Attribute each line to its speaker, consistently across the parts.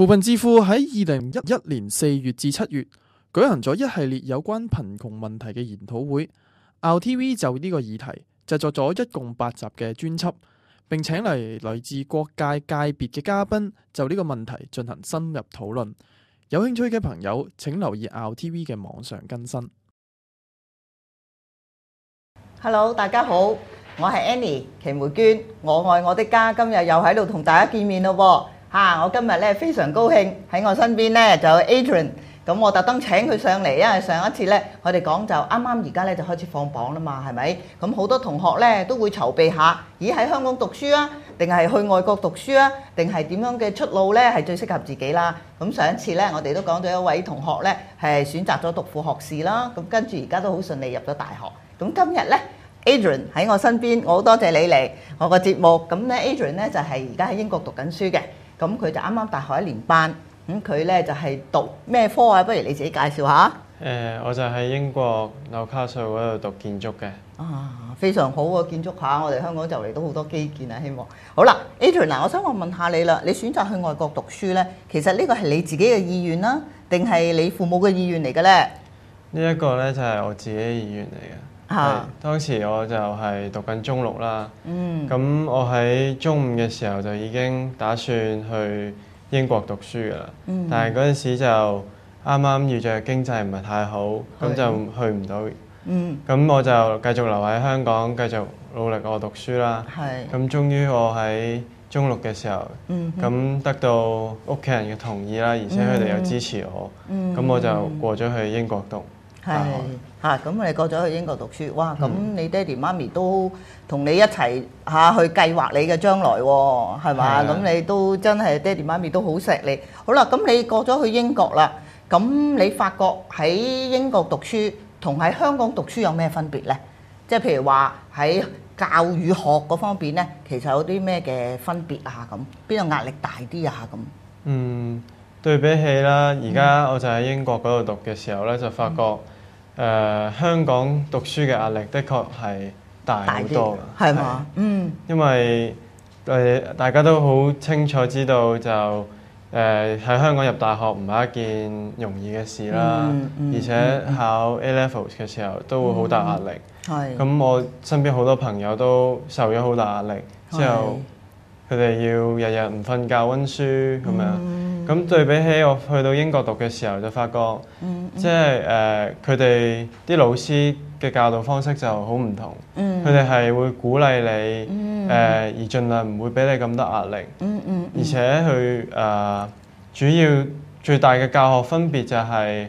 Speaker 1: 扶貧智庫喺2011年4月至7月舉行咗一系列有關貧窮問題嘅研討會。RTV 就呢個議題製作咗一共8集嘅專輯，並請嚟自各界界別嘅嘉賓就呢個問題進行深入討論。有興趣嘅朋友請留意 RTV 嘅網上更新。
Speaker 2: Hello， 大家好，我係 Annie 祁梅娟，我愛我的家，今日又喺度同大家見面咯喎。我今日咧非常高興喺我身邊咧就有 Adrian， 咁我特登請佢上嚟，因為上一次咧我哋講就啱啱而家咧就開始放榜啦嘛，係咪？咁好多同學咧都會籌備下，咦喺香港讀書啊，定係去外國讀書啊，定係點樣嘅出路咧係最適合自己啦。咁上一次咧我哋都講咗一位同學咧係選擇咗讀副學士啦，咁跟住而家都好順利入咗大學。咁今日咧 Adrian 喺我身邊，我好多謝你嚟我個節目。咁咧 Adrian 咧就係而家喺英國讀緊書嘅。咁佢就啱啱大學1年班，咁佢咧就係讀咩科啊？不如你自己介紹下。
Speaker 3: 我就喺英國紐卡素嗰度讀建築嘅。
Speaker 2: 非常好喎，建築下，我哋香港就嚟都好多基建啊，希望。好啦 ，Adrian 嗱，我想問下你啦，你選擇去外國讀書咧，其實呢個係你自己嘅意願啦，定係你父母嘅意願嚟嘅咧？
Speaker 3: 呢一個咧就係我自己嘅意願嚟嘅。當時我就係讀緊中六啦，咁我喺中5嘅時候就已經打算去英國讀書㗎啦，但係嗰陣時就啱啱遇着經濟唔係太好，咁就去唔到，咁我就繼續留喺香港，繼續努力我讀書啦。咁終於我喺中6嘅時候，咁得到屋企人嘅同意啦，而且佢哋又支持我，咁我就過咗去英國讀。咁你過咗去英國讀書，哇！咁你爹哋媽咪都同你一齊去計劃你嘅將來喎，係嘛？咁你都真係爹哋媽咪都好錫你。好啦，咁你過咗去英國啦，咁你發覺喺英國讀書同喺香港讀書有咩分別呢？即係譬如話喺教與學嗰方面呢，其實有啲咩嘅分別啊？咁邊度壓力大啲啊？咁對比起啦，而家我就喺英國嗰度讀嘅時候咧，就發覺香港讀書嘅壓力的確係大好多嘅，係嘛？因為大家都好清楚知道就喺香港入大學唔係一件容易嘅事啦，而且考 A-Levels 嘅時候都會好大壓力。咁我身邊好多朋友都受咗好大壓力，之後佢哋要日日唔瞓覺溫書咁樣。咁對比起我去到英國讀嘅時候，就發覺即係佢哋啲老師嘅教導方式就好唔同。佢哋係會鼓勵你而盡量唔會俾你咁多壓力。而且佢主要最大嘅教學分別就係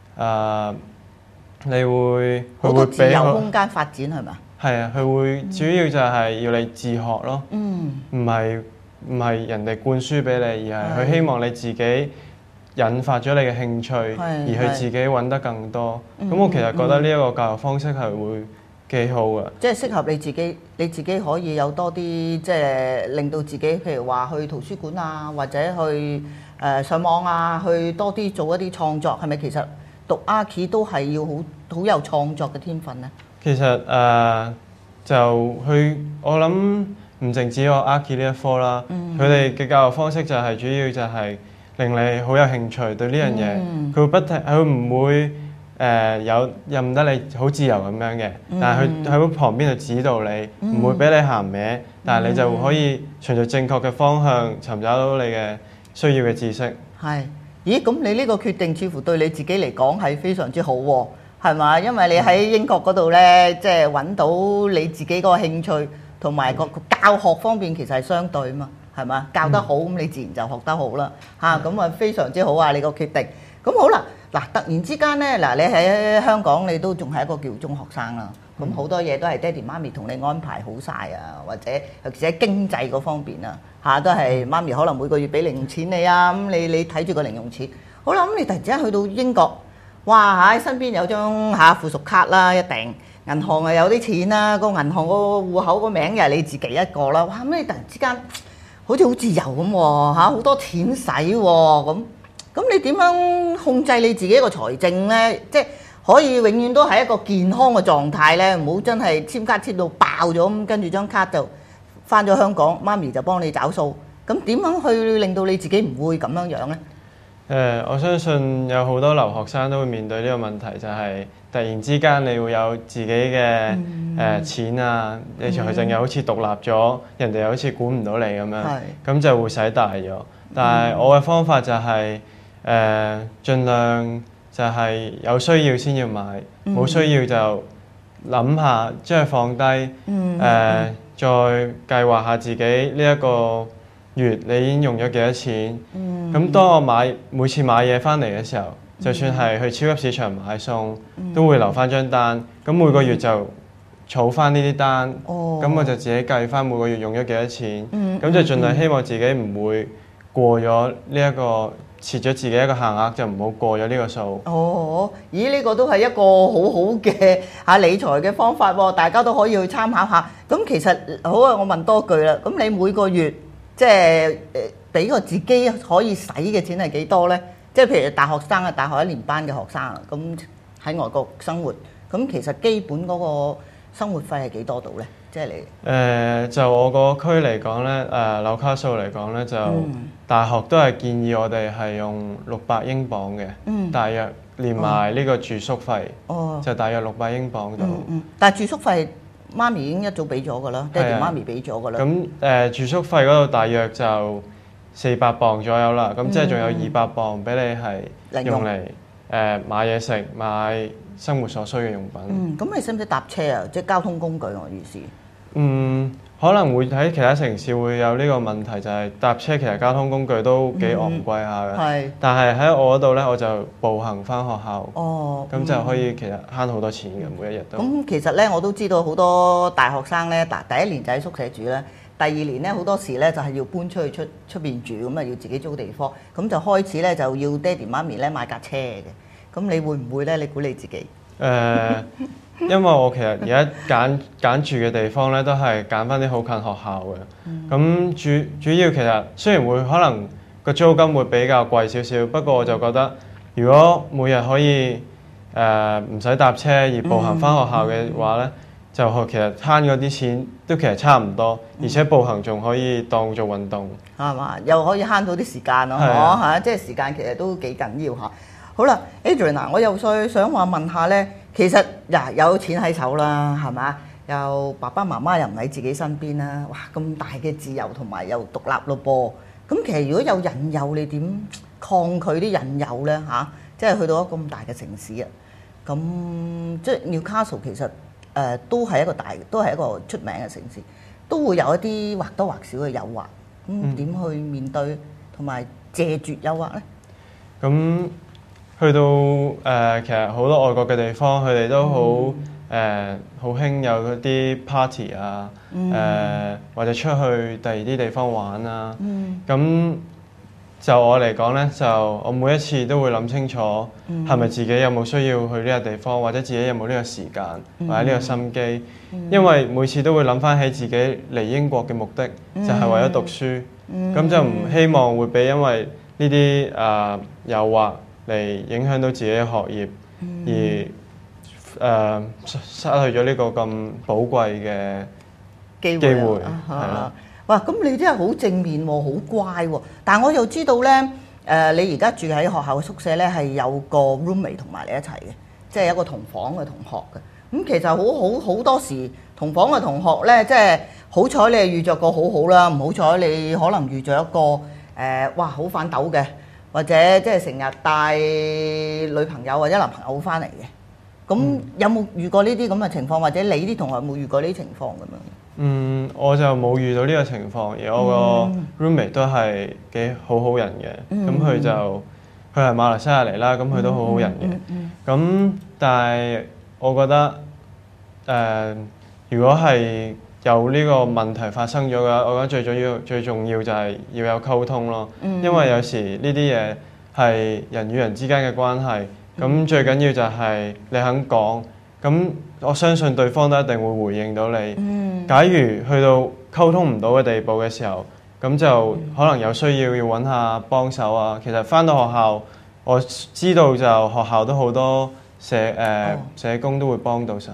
Speaker 3: 你會
Speaker 2: 好多自由空間發展係咪？
Speaker 3: 係啊，佢會主要就係要你自學咯，唔係人哋灌輸俾你，而係佢希望你自己引發咗你嘅興趣，而去自己揾得更多。咁我其實覺得呢一個教育方式係會幾好嘅，
Speaker 2: 即係適合你自己，你自己可以有多啲即係令到自己，譬如話去圖書館啊，或者去上網啊，去多啲做一啲創作，係咪？其實讀 Archi 都係要好有創作嘅天分呢？
Speaker 3: 其實我諗唔淨止我 Archi 呢一科啦，佢哋嘅教育方式就係主要就係令你好有興趣對呢樣嘢，佢唔會任得你好自由咁樣嘅，但係佢喺旁邊度指導你，唔會俾你行歪，但係你就可以循著正確嘅方向尋找到你嘅需要嘅知識。
Speaker 2: 咦？咁你呢個決定似乎對你自己嚟講係非常之好喎，係嘛？因為你喺英國嗰度呢，即係揾到你自己個興趣。同埋個教學方面其實係相對嘛，係嘛？教得好咁你自然就學得好啦，咁啊非常之好啊！你個決定咁好啦，嗱突然之間咧，嗱你喺香港你都仲係一個叫中學生啦，咁好多嘢都係爹哋媽咪同你安排好晒啊，或者尤其是喺經濟嗰方面啊，都係媽咪可能每個月俾零用錢你啊，咁你睇住個零用錢，好啦，咁你突然之間去到英國，哇喺身邊有張附屬卡啦，一定。銀行啊有啲錢啦，個銀行個戶口個名又係你自己一個啦，哇！咁你突然之間好似好自由咁喎，好多錢使喎，咁你點樣控制你自己個財政呢？即係可以永遠都係一個健康嘅狀態呢，唔好真係簽卡簽到爆咗咁，跟住張卡就翻咗香港，媽咪就幫你找數， 咁點樣去令到你自己唔會咁樣樣呢？
Speaker 3: 我相信有好多留學生都會面對呢個問題，就係突然之間你會有自己嘅錢啊，你財政又好似獨立咗，人哋又好似管唔到你咁樣，咁就會使大咗。但係我嘅方法就係盡量就係有需要先要買，冇需要就諗下將佢放低，再計劃下自己呢一個月你已經用咗幾多錢。咁當我每次買嘢翻嚟嘅時候，就算係去超級市場買餸，都會留翻張單。咁每個月就儲翻呢啲單，咁我就自己計翻每個月用咗幾多錢。咁就盡量希望自己唔會過咗呢一個設咗自己一個限額，就唔好過咗呢個數。
Speaker 2: 咦？呢個都係一個好好嘅理財嘅方法喎，大家都可以去參考下。咁其實好啊，我問多句啦。咁你每個月即係俾個自己可以使嘅錢係幾多呢？即係譬如大學生啊，大學1年班嘅學生啊，咁喺外國生活，咁其實基本嗰個生活費係幾多度呢？即係你
Speaker 3: 就我個區嚟講呢，紐卡素嚟講呢，就大學都係建議我哋係用600英鎊嘅，大約連埋呢個住宿費，就大約600英鎊度。
Speaker 2: 但係住宿費媽咪已經一早俾咗㗎啦，爹哋媽咪俾咗㗎啦。
Speaker 3: 咁住宿費嗰度大約就400磅左右啦，咁即係仲有200磅俾你係用嚟買嘢食、買生活所需嘅用品。
Speaker 2: 咁你使唔使搭車啊？即係交通工具我意思。
Speaker 3: 可能會喺其他城市會有呢個問題，就係搭車其實交通工具都幾昂貴下嘅。但係喺我嗰度呢，我就步行返學校。咁就可以其實慳好多錢嘅，每一日都。
Speaker 2: 咁其實呢，我都知道好多大學生呢，第一年就喺宿舍住啦，第2年呢，好多時呢就係要搬出去出邊住，咁啊要自己租地方，咁就開始呢就要爹哋媽咪呢買架車嘅。咁你會唔會呢？你估你自己？
Speaker 3: 因為我其實而家揀住嘅地方咧，都係揀翻啲好近學校嘅。咁主要其實雖然會可能個租金會比較貴少少，不過我就覺得如果每日可以唔使搭車而步行翻學校嘅話咧，就其實慳嗰啲錢都其實差唔多，而且步行仲可以當做運動，
Speaker 2: 係嘛？又可以慳到啲時間咯，嚇！即係時間其實都幾緊要嚇。好啦 ，Adrian 我又再想話問下咧，其實有錢喺手啦，係嘛？又爸爸媽媽又唔喺自己身邊啦，哇！咁大嘅自由同埋又獨立咯噃。咁其實如果有引誘，你點抗拒啲引誘咧？嚇，即係去到一個咁大嘅城市啊！咁即係 Newcastle 其實都係一個出名嘅城市，都會有一啲或多或少嘅誘惑。咁點去面對同埋謝絕誘惑咧？
Speaker 3: 咁去到其實好多外國嘅地方，佢哋都好興有嗰啲 party 啊，或者出去第二啲地方玩啊。咁就我嚟講呢，就我每一次都會諗清楚，係咪自己有冇需要去呢個地方，或者自己有冇呢個時間或者呢個心機。因為每次都會諗翻起自己嚟英國嘅目的，就係為咗讀書。咁就唔希望會俾因為呢啲誘惑嚟影響到自己嘅學業，而失去咗呢個咁寶貴嘅機會。係啦。
Speaker 2: 哇！咁你真係好正面喎，好乖喎。但係我又知道咧，你而家住喺學校嘅宿舍咧，係有個 roommate 同埋你一齊嘅，即係一個同房嘅同學嘅。咁其實好多時同房嘅同學咧，即係好彩你係遇着個好好啦，唔好彩你可能遇着一個哇好反斗嘅，或者即係成日帶女朋友或者男朋友翻嚟嘅。咁有冇遇過呢啲咁嘅情況，或者你啲同學有冇遇過呢啲情況咁樣？
Speaker 3: 我就冇遇到呢個情況，而我個 roommate 都係幾好人嘅。咁佢係馬來西亞嚟啦，咁佢都好好人嘅。咁但係我覺得如果係有呢個問題發生咗嘅話，我覺得最重要就係要有溝通咯。因為有時呢啲嘢係人與人之間嘅關係，咁最緊要就係你肯講。咁我相信對方都一定會回應到你。假如去到溝通唔到嘅地步嘅時候，咁就可能有需要揾下幫手啊。其實返到學校，我知道就學校都好多社工都會幫到手㗎。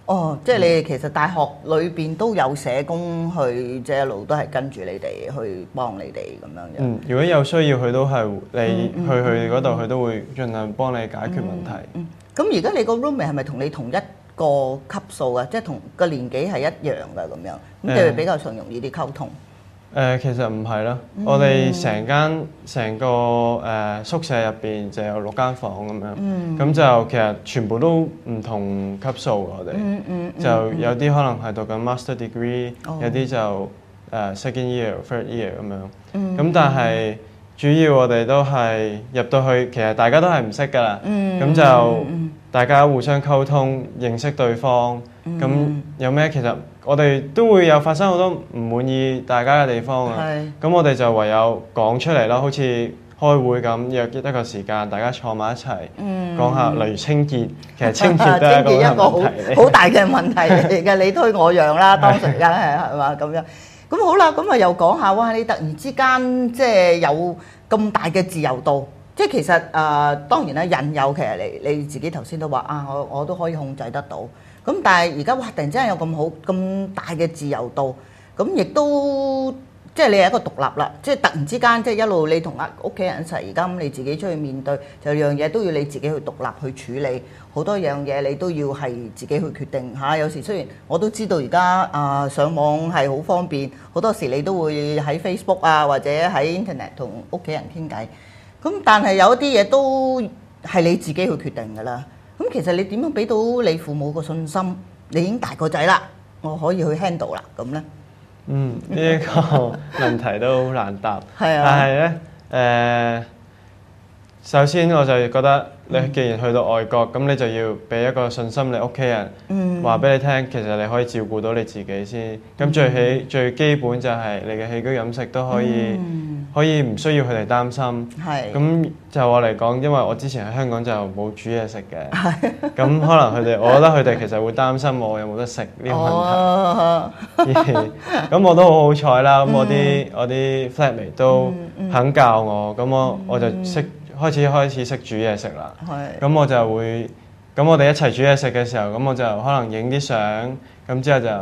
Speaker 2: 哦，即係你哋其實大學裏邊都有社工去，即係一路都係跟住你哋去幫你哋咁樣樣。
Speaker 3: 如果有需要，佢都係你去嗰度，佢都會盡量幫你解決問題。
Speaker 2: 咁而家你個 roommate 係咪同你同一個級數啊？即係同個年紀係一樣㗎咁樣，咁你哋比較上容易啲溝通。
Speaker 3: 其實唔係啦，我哋成個宿舍入邊就有6間房咁樣，咁就其實全部都唔同級數我哋，就有啲可能係讀緊 master degree，有啲就second year、third year 咁樣，咁但係主要我哋都係入到去，其實大家都係唔識㗎啦，咁就大家互相溝通，認識對方，咁有咩其實我哋都會有發生好多唔滿意大家嘅地方啊，咁我哋就唯有講出嚟咯，好似開會咁約一個時間，大家坐埋一齊講下，例如清潔，其實清潔都係一個問題，
Speaker 2: 好大嘅問題嚟嘅，你推我讓啦，當時間係嘛咁樣。咁好啦，咁啊又講下哇！你突然之間即係有咁大嘅自由度，即係其實當然啦，引誘其實你自己頭先都話啊，我都可以控制得到。咁但係而家哇，突然之間有咁大嘅自由度，咁亦都即係你係一個獨立啦。即係突然之間，即係一路你同屋企人一齊，而家咁你自己出去面對，就樣嘢都要你自己去獨立去處理。好多樣嘢你都要係自己去決定嚇。有時雖然我都知道而家上網係好方便，好多時你都會喺 Facebook 啊或者喺 Internet 同屋企人傾偈。咁但係有一啲嘢都係你自己去決定㗎啦。咁其實你點樣俾到你父母個信心？你已經大個仔啦，我可以去 handle 啦，咁咧？
Speaker 3: 呢個問題都好難答。
Speaker 2: 係啊。
Speaker 3: 但係咧，首先我就覺得你既然去到外國，咁你就要俾一個信心你屋企人，話俾你聽，其實你可以照顧到你自己先。咁最基本就係你嘅起居飲食都可以唔需要佢哋擔心。
Speaker 2: 係。
Speaker 3: 咁就我嚟講，因為我之前喺香港就冇煮嘢食嘅，咁可能我覺得佢哋其實會擔心我有冇得食呢個問題。咁我都好好彩啦，咁我啲 flatmate 都肯教我，咁我就開始識煮嘢食啦。咁我就會，咁我哋一齊煮嘢食嘅時候，咁我就可能影啲相，咁之後就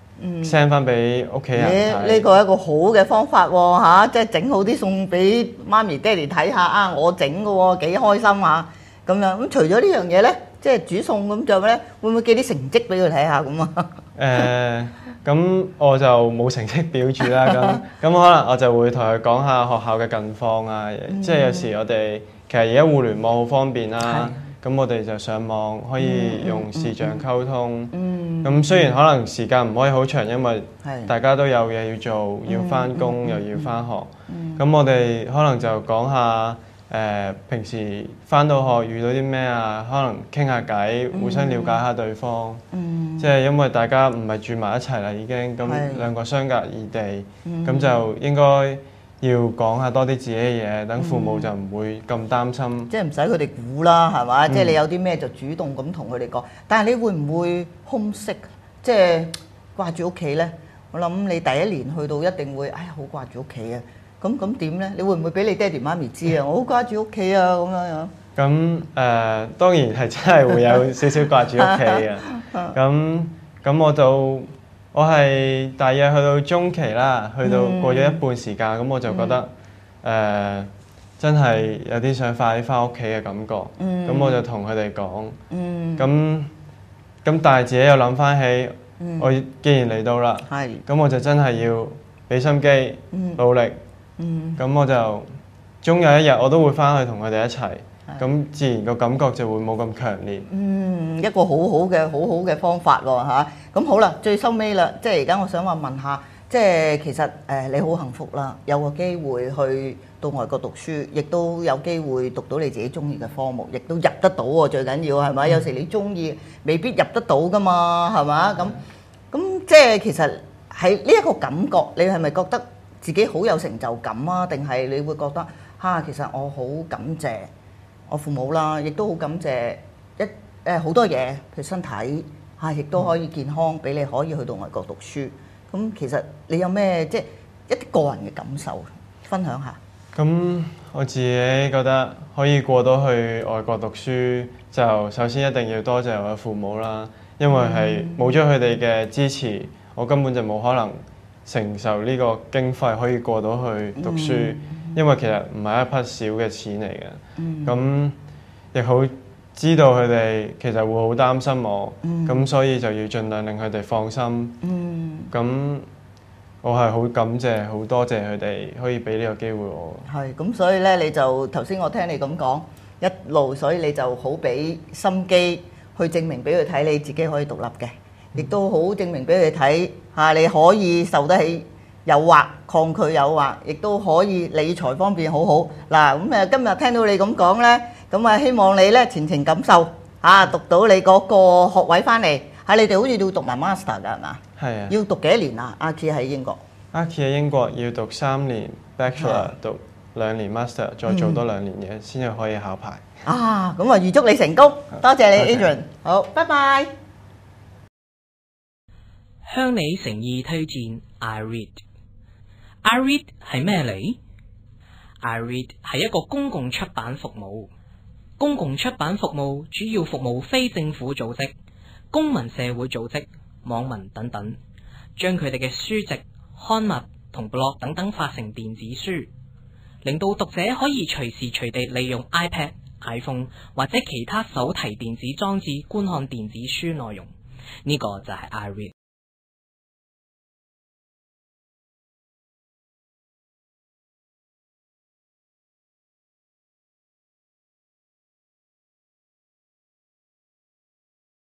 Speaker 3: send 翻俾屋企人睇。
Speaker 2: 呢個係一個好嘅方法喎嚇，即係整好啲餸俾媽咪爹哋睇下啊，我整嘅喎，幾開心啊咁樣。咁除咗呢樣嘢咧，即係煮餸咁就咧，會唔會寄啲成績俾佢睇下咁啊？
Speaker 3: 咁我就冇成績表住啦，咁可能我就會同佢講下學校嘅近況啊，即係有時我哋其實而家互聯網好方便啦，咁我哋就上網可以用視像溝通，咁雖然可能時間唔可以好長，因為大家都有嘢要做，要返工又要返學，咁我哋可能就講下平時返到學遇到啲咩啊，可能傾下偈，互相了解下對方。即係因為大家唔係住埋一齊啦，已經咁兩個相隔異地，咁就應該要講下多啲自己嘅嘢，等父母就唔會咁擔心。
Speaker 2: 即係唔使佢哋估啦，係嘛？即係你有啲咩就主動咁同佢哋講。但係你會唔會 homesick，即係掛住屋企咧？我諗你第一年去到一定會，哎呀好掛住屋企啊！咁點咧？你會唔會俾你爹哋媽咪知啊？我好掛住屋企啊咁樣樣。
Speaker 3: 咁當然係真係會有少少掛住屋企嘅。咁我係大約去到中期啦，去到過咗一半時間，咁我就覺得真係有啲想快啲返屋企嘅感覺。咁我就同佢哋講。咁但係自己又諗返起，我既然嚟到啦，咁我就真係要俾心機努力。咁我就終有一日我都會返去同佢哋一齊。咁自然個感覺就會冇咁強烈。
Speaker 2: 一個好好嘅方法喎嚇。咁好啦，最收尾啦，即係而家我想問下，即係其實你好幸福啦，有個機會去到外國讀書，亦都有機會讀到你自己中意嘅科目，亦都入得到喎，最緊要係咪？有時你中意未必入得到噶嘛，係嘛？咁即係其實喺呢一個感覺，你係咪覺得自己好有成就感啊？定係你會覺得其實我好感謝我父母啦，亦都好感謝好多嘢，譬如身體亦都可以健康，俾你可以去到外國讀書。咁其實你有咩即係一啲個人嘅感受分享下？
Speaker 3: 咁我自己覺得可以過到去外國讀書，就首先一定要多謝我嘅父母啦。 因為係冇咗佢哋嘅支持，我根本就冇可能承受呢個經費可以過到去讀書，因為其實唔係一筆小嘅錢嚟嘅。咁亦好知道佢哋其實會好擔心我，咁所以就要盡量令佢哋放心。咁我係好感謝、好多謝佢哋可以俾呢個機會我。
Speaker 2: 係咁，所以咧你就頭先我聽你咁講一路，所以你就好俾心機去證明俾佢睇你自己可以獨立嘅，亦都好證明俾佢睇嚇你可以受得起誘惑、抗拒誘惑，亦都可以理財方面好好。嗱咁今日聽到你咁講咧，咁希望你咧前程錦繡讀到你嗰個學位翻嚟。你哋好似要讀埋 master 㗎係嘛？
Speaker 3: 係啊。
Speaker 2: 要讀幾多年啊？Archie 喺英國。
Speaker 3: Archie 喺英國要讀3年 bachelor，讀2年 master， 再做多2年嘢先至可以考牌。
Speaker 2: 咁預祝你成功，多謝你 Adrian。好，拜拜。
Speaker 4: 向你誠意推薦 iRead。iRead 係咩嚟？iRead 係一個公共出版服務。公共出版服務主要服務非政府組織、公民社會組織、網民等等，將佢哋嘅書籍、刊物同 blog 等等發成電子書，令到讀者可以隨時隨地利用 iPad、iPhone 或者其他手提電子裝置觀看電子書內容。呢個就係 iRead。